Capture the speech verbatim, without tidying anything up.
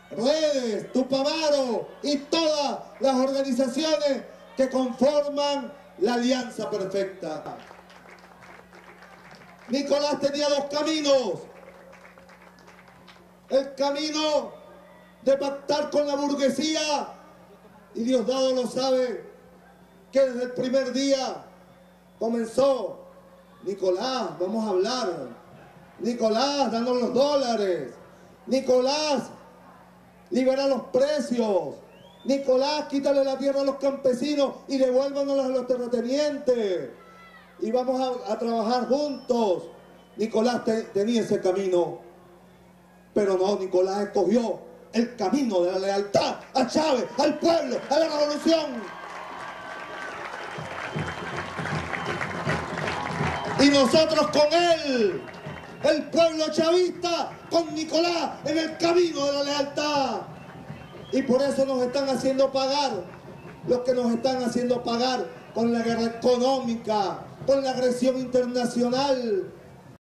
Redes, Tupamaro y todas las organizaciones que conforman la Alianza Perfecta. Nicolás tenía dos caminos. El camino de pactar con la burguesía, y Diosdado lo sabe, que desde el primer día comenzó: Nicolás, vamos a hablar. Nicolás, danos los dólares. Nicolás, libera los precios. Nicolás, quítale la tierra a los campesinos y devuélvanos a los terratenientes. Y vamos a, a trabajar juntos. Nicolás te, tenía ese camino. Pero no, Nicolás escogió el camino de la lealtad a Chávez, al pueblo, a la revolución. Y nosotros con él, el pueblo chavista, con Nicolás en el camino de la lealtad. Y por eso nos están haciendo pagar, los que nos están haciendo pagar con la guerra económica, con la agresión internacional,